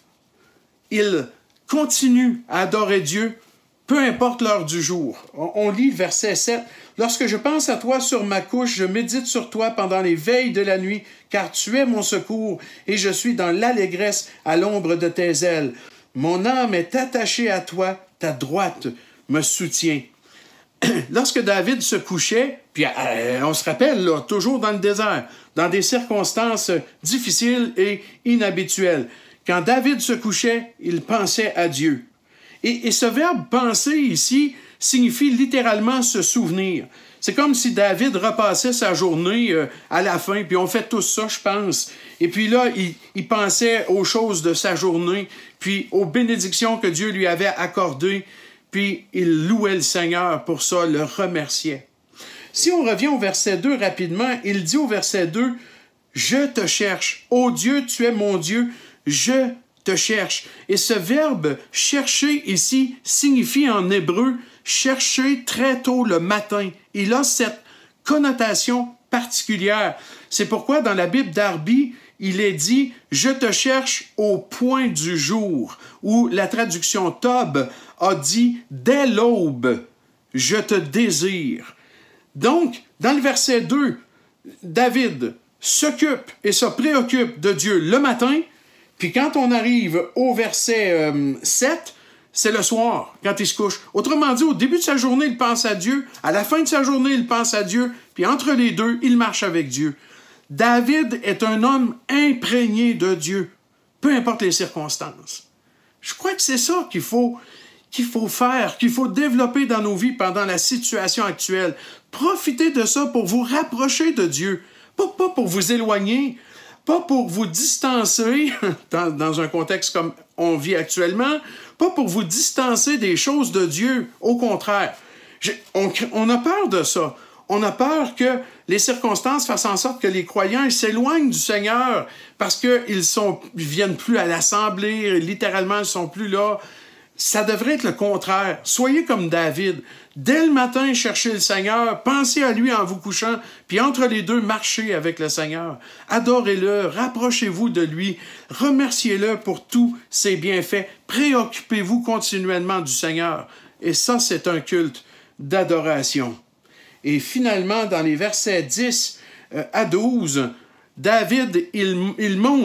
il continue à adorer Dieu, peu importe l'heure du jour. On, on lit le verset sept. « Lorsque je pense à toi sur ma couche, je médite sur toi pendant les veilles de la nuit, car tu es mon secours, et je suis dans l'allégresse à l'ombre de tes ailes. Mon âme est attachée à toi, ta droite me soutient. » Lorsque David se couchait, puis euh, on se rappelle, là, toujours dans le désert, dans des circonstances difficiles et inhabituelles, quand David se couchait, il pensait à Dieu. Et, et ce verbe « penser » ici signifie littéralement se souvenir. C'est comme si David repassait sa journée euh, à la fin, puis on fait tout ça, je pense. Et puis là, il, il pensait aux choses de sa journée, puis aux bénédictions que Dieu lui avait accordées, puis il louait le Seigneur pour ça, le remerciait. Si on revient au verset deux rapidement, il dit au verset deux, « Je te cherche, ô Dieu, tu es mon Dieu, je te cherche. » Et ce verbe « chercher » ici signifie en hébreu « chercher très tôt le matin ». Il a cette connotation particulière. C'est pourquoi dans la Bible d'Arby, il est dit « Je te cherche au point du jour » ou la traduction Tob a dit « Dès l'aube, je te désire ». Donc, dans le verset deux, David s'occupe et se préoccupe de Dieu le matin, puis quand on arrive au verset euh, sept, c'est le soir, quand il se couche. Autrement dit, au début de sa journée, il pense à Dieu, à la fin de sa journée, il pense à Dieu, puis entre les deux, il marche avec Dieu. David est un homme imprégné de Dieu, peu importe les circonstances. Je crois que c'est ça qu'il faut, qu'il faut faire, qu'il faut développer dans nos vies pendant la situation actuelle. Profitez de ça pour vous rapprocher de Dieu, pas, pas pour vous éloigner, pas pour vous distancer, dans, dans un contexte comme on vit actuellement, pas pour vous distancer des choses de Dieu, au contraire. On, on a peur de ça. On a peur que les circonstances fassent en sorte que les croyants s'éloignent du Seigneur parce qu'ils ne viennent plus à l'assemblée, littéralement, ils ne sont plus là. Ça devrait être le contraire. Soyez comme David. Dès le matin, cherchez le Seigneur, pensez à lui en vous couchant, puis entre les deux, marchez avec le Seigneur. Adorez-le, rapprochez-vous de lui, remerciez-le pour tous ses bienfaits, préoccupez-vous continuellement du Seigneur. Et ça, c'est un culte d'adoration. Et finalement, dans les versets dix à douze, David, il, il montre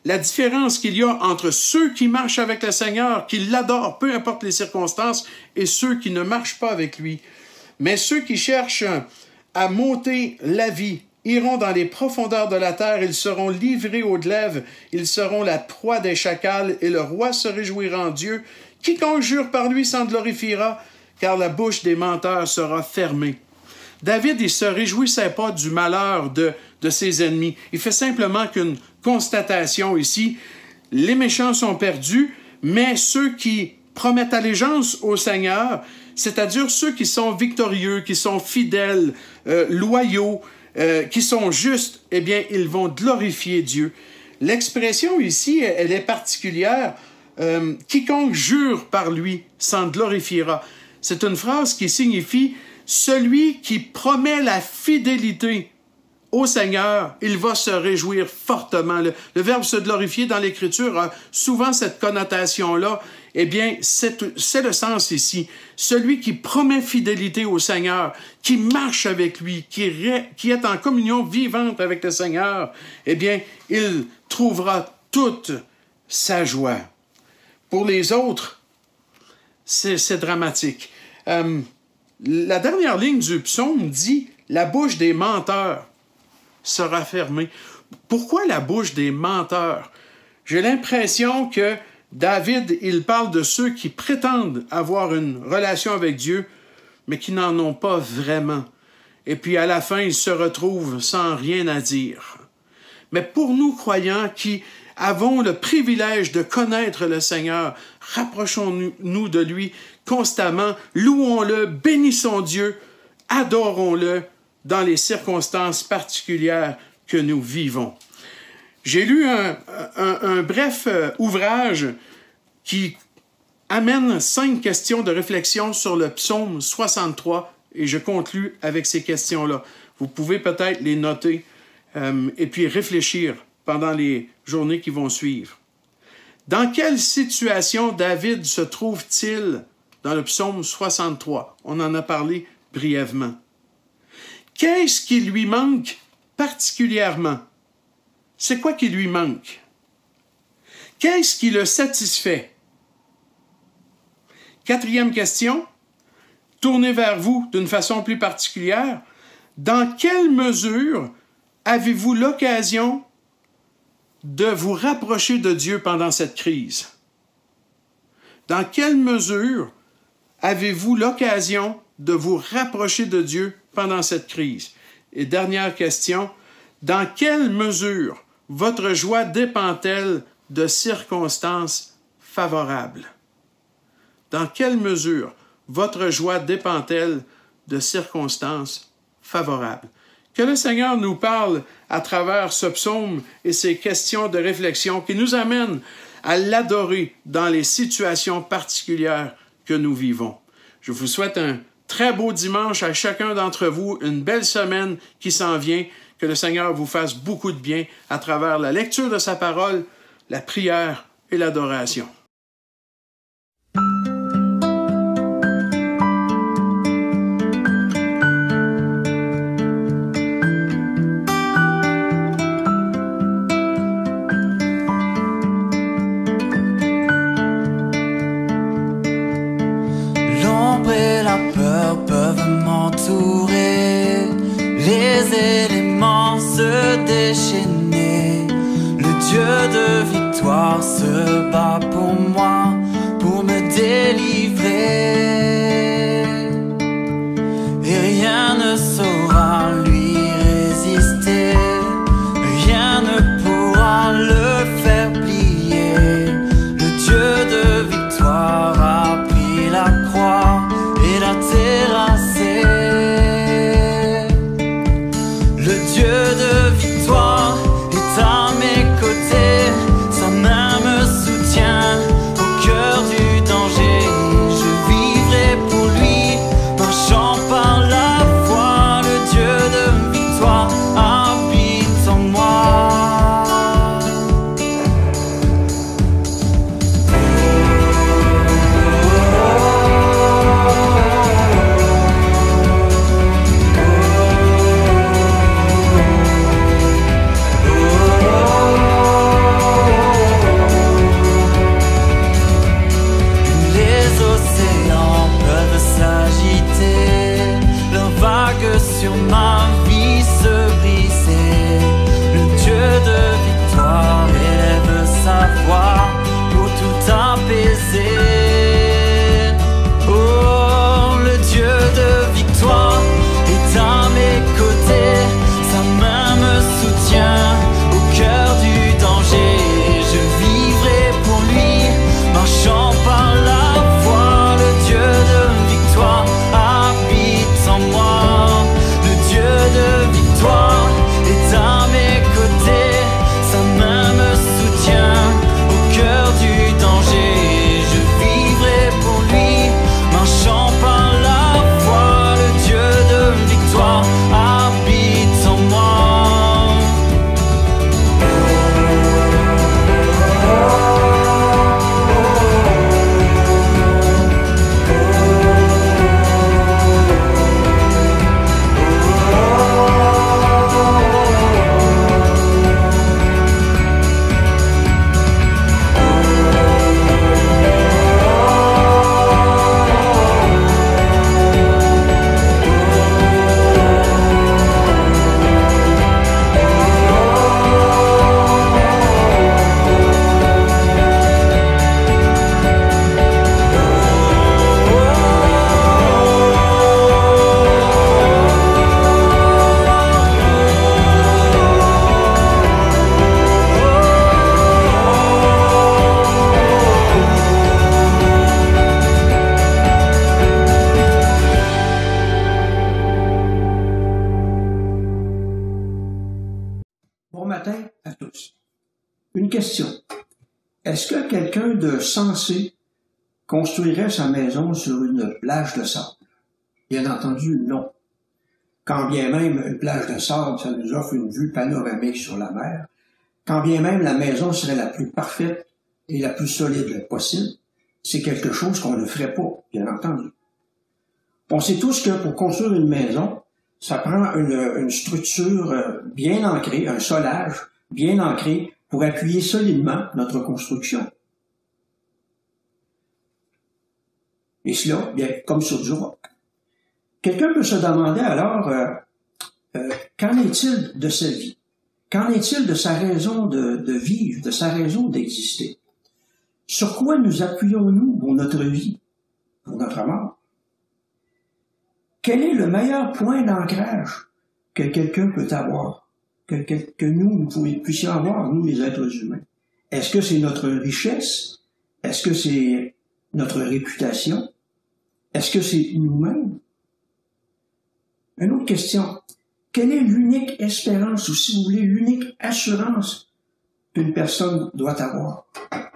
la différence qu'il y a entre ceux qui marchent avec le Seigneur, qui l'adorent, peu importe les circonstances, et ceux qui ne marchent pas avec lui. Mais ceux qui cherchent à m'ôter la vie iront dans les profondeurs de la terre, ils seront livrés aux glaives, ils seront la proie des chacals, et le roi se réjouira en Dieu. Quiconque jure par lui s'en glorifiera, car la bouche des menteurs sera fermée. David, il ne se réjouissait pas du malheur de, de ses ennemis. Il fait simplement qu'une constatation ici. Les méchants sont perdus, mais ceux qui promettent allégeance au Seigneur, c'est-à-dire ceux qui sont victorieux, qui sont fidèles, euh, loyaux, euh, qui sont justes, eh bien, ils vont glorifier Dieu. L'expression ici, elle est particulière. Euh, quiconque jure par lui s'en glorifiera. C'est une phrase qui signifie celui qui promet la fidélité au Seigneur, il va se réjouir fortement. Le, le verbe se glorifier dans l'Écriture a souvent cette connotation-là. Eh bien, c'est, c'est le sens ici. Celui qui promet fidélité au Seigneur, qui marche avec lui, qui, ré, qui est en communion vivante avec le Seigneur, eh bien, il trouvera toute sa joie. Pour les autres, c'est, c'est dramatique. Euh, La dernière ligne du psaume dit « La bouche des menteurs sera fermée ». Pourquoi la bouche des menteurs? J'ai l'impression que David, il parle de ceux qui prétendent avoir une relation avec Dieu, mais qui n'en ont pas vraiment. Et puis à la fin, ils se retrouvent sans rien à dire. Mais pour nous croyants qui avons le privilège de connaître le Seigneur, rapprochons-nous de lui constamment, louons-le, bénissons Dieu, adorons-le dans les circonstances particulières que nous vivons. J'ai lu un, un, un bref ouvrage qui amène cinq questions de réflexion sur le psaume soixante-trois et je conclus avec ces questions-là. Vous pouvez peut-être les noter euh, et puis réfléchir pendant les journées qui vont suivre. Dans quelle situation David se trouve-t-il dans le psaume soixante-trois? On en a parlé brièvement. Qu'est-ce qui lui manque particulièrement? C'est quoi qui lui manque? Qu'est-ce qui le satisfait? Quatrième question, tournez vers vous d'une façon plus particulière. Dans quelle mesure avez-vous l'occasion de vous rapprocher de Dieu pendant cette crise? Dans quelle mesure avez-vous l'occasion de vous rapprocher de Dieu pendant cette crise? Et dernière question, dans quelle mesure votre joie dépend-elle de circonstances favorables? Dans quelle mesure votre joie dépend-elle de circonstances favorables? Que le Seigneur nous parle à travers ce psaume et ces questions de réflexion qui nous amènent à l'adorer dans les situations particulières que nous vivons. Je vous souhaite un très beau dimanche à chacun d'entre vous, une belle semaine qui s'en vient. Que le Seigneur vous fasse beaucoup de bien à travers la lecture de sa parole, la prière et l'adoration. L'ombre et la peur peuvent m'entourer, les éléments se déchaîner. Le Dieu de victoire se bat pour moi, pour me délivrer. Et rien ne saura lui résister, rien ne pourra le faire plier. Le Dieu de victoire a pris la croix et l'a terrassé. Le Dieu de victoire est à mes côtés, sa main me soutient, Une question. Est-ce que quelqu'un de sensé construirait sa maison sur une plage de sable? Bien entendu, non. Quand bien même une plage de sable, ça nous offre une vue panoramique sur la mer, quand bien même la maison serait la plus parfaite et la plus solide possible, c'est quelque chose qu'on ne ferait pas, bien entendu. On sait tous que pour construire une maison, ça prend une, une structure bien ancrée, un solage bien ancré pour appuyer solidement notre construction. Et cela, bien, comme sur du roc. Quelqu'un peut se demander alors, euh, euh, qu'en est-il de sa vie? Qu'en est-il de sa raison de, de vivre, de sa raison d'exister? Sur quoi nous appuyons-nous pour notre vie, pour notre mort? Quel est le meilleur point d'ancrage que quelqu'un peut avoir, que, que, que nous, nous puissions avoir, nous les êtres humains? Est-ce que c'est notre richesse? Est-ce que c'est notre réputation? Est-ce que c'est nous-mêmes? Une autre question. Quelle est l'unique espérance, ou si vous voulez, l'unique assurance qu'une personne doit avoir?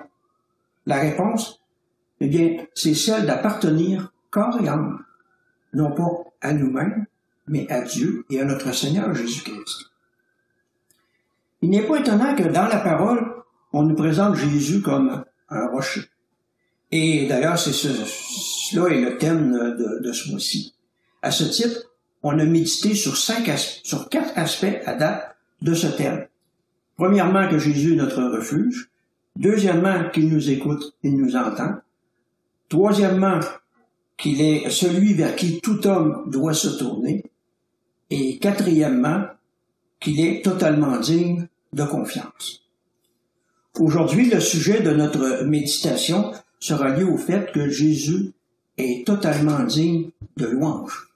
La réponse, eh bien, c'est celle d'appartenir corps et âme, non pas à nous-mêmes, mais à Dieu et à notre Seigneur Jésus-Christ. Il n'est pas étonnant que dans la parole, on nous présente Jésus comme un rocher. Et d'ailleurs, c'est ce, cela est le thème de, de ce mois-ci. À ce titre, on a médité sur cinq sur quatre aspects à date de ce thème. Premièrement, que Jésus est notre refuge. Deuxièmement, qu'il nous écoute, il nous entend. Troisièmement, qu'il est celui vers qui tout homme doit se tourner. Et quatrièmement, qu'il est totalement digne de confiance. Aujourd'hui, le sujet de notre méditation sera lié au fait que Jésus est totalement digne de louange.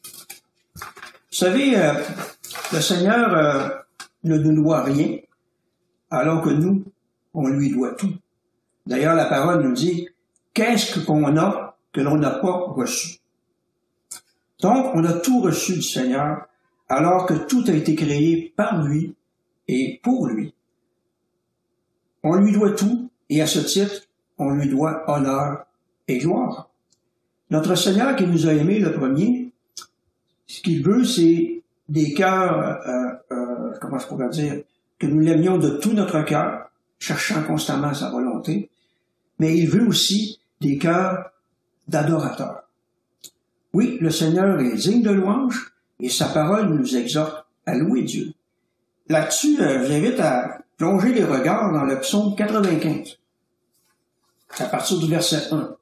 Vous savez, euh, le Seigneur euh, ne nous doit rien, alors que nous, on lui doit tout. D'ailleurs, la parole nous dit, qu'est-ce qu'on a que l'on n'a pas reçu? Donc, on a tout reçu du Seigneur, alors que tout a été créé par lui et pour lui. On lui doit tout, et à ce titre, on lui doit honneur et gloire. Notre Seigneur qui nous a aimés le premier, ce qu'il veut, c'est des cœurs, euh, euh, comment je pourrais dire, que nous l'aimions de tout notre cœur, cherchant constamment sa volonté, mais il veut aussi des cœurs d'adorateurs. Oui, le Seigneur est digne de louange, et sa parole nous exhorte à louer Dieu. Là-dessus, euh, je vous invite à plonger les regards dans le psaume quatre-vingt-quinze, à partir du verset un.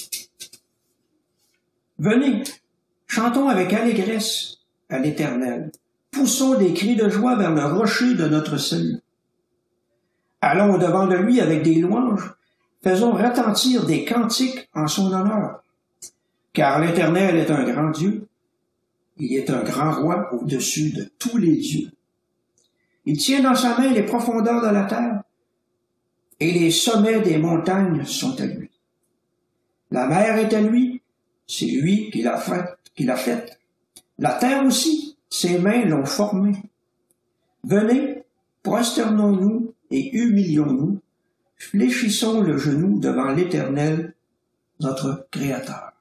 Venez, chantons avec allégresse à l'Éternel. Poussons des cris de joie vers le rocher de notre salut. Allons au-devant de lui avec des louanges. Faisons retentir des cantiques en son honneur. Car l'Éternel est un grand Dieu. Il est un grand roi au-dessus de tous les dieux. Il tient dans sa main les profondeurs de la terre, et les sommets des montagnes sont à lui. La mer est à lui, c'est lui qui l'a faite, qui l'a faite. La terre aussi, ses mains l'ont formée. Venez, prosternons-nous et humilions-nous, fléchissons le genou devant l'Éternel, notre Créateur.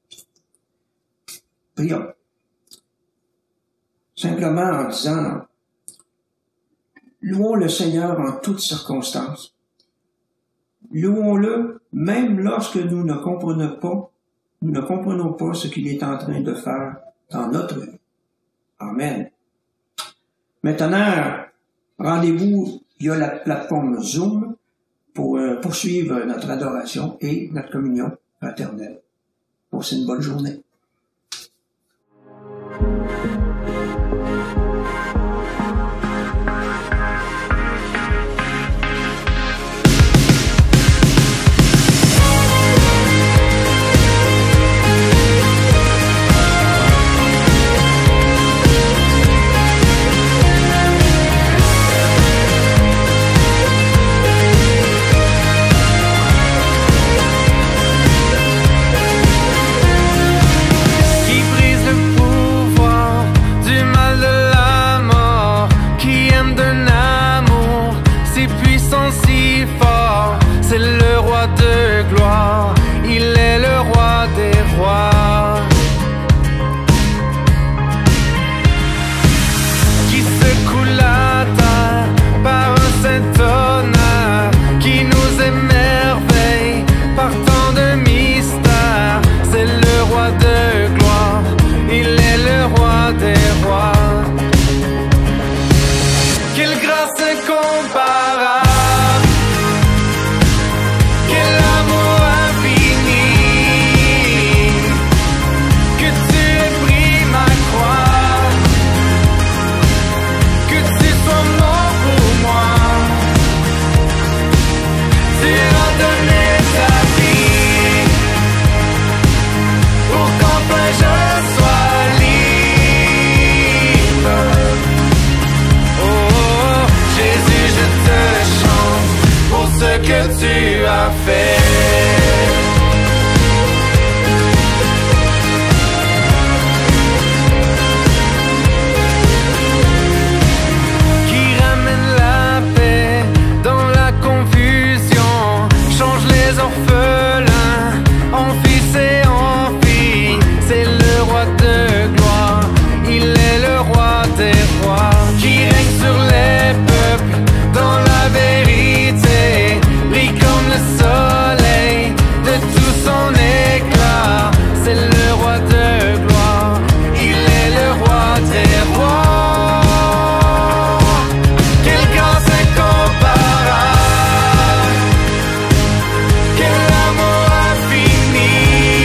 Prions. Simplement en disant, louons le Seigneur en toutes circonstances. Louons-le même lorsque nous ne comprenons pas, nous ne comprenons pas ce qu'il est en train de faire dans notre vie. Amen. Maintenant, rendez-vous via la plateforme Zoom pour euh, poursuivre notre adoration et notre communion fraternelle. Passez une bonne journée. son éclat. C'est le roi de gloire, il est le roi des rois. Quel grand incomparable, quel amour infini,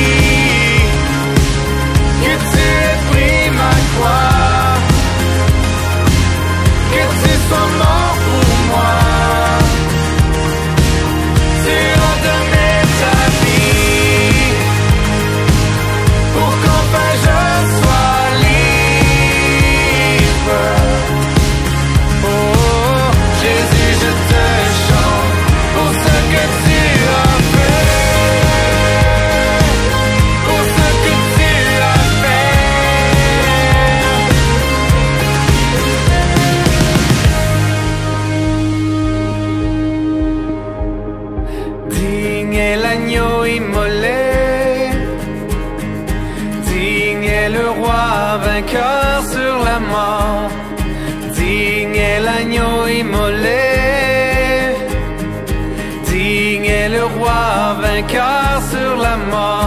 que tu aies pris ma croix, que tu sois mort pour moi. Tu as donné ta vie pour qu'enfin je sois libre. Oh, Jésus, je te chante pour ce que tu as fait, pour ce que tu as fait. Digne est l'agneau immolé, digne est le roi vainqueur sur la mort. Digne est l'agneau immolé, digne est le roi vainqueur sur la mort.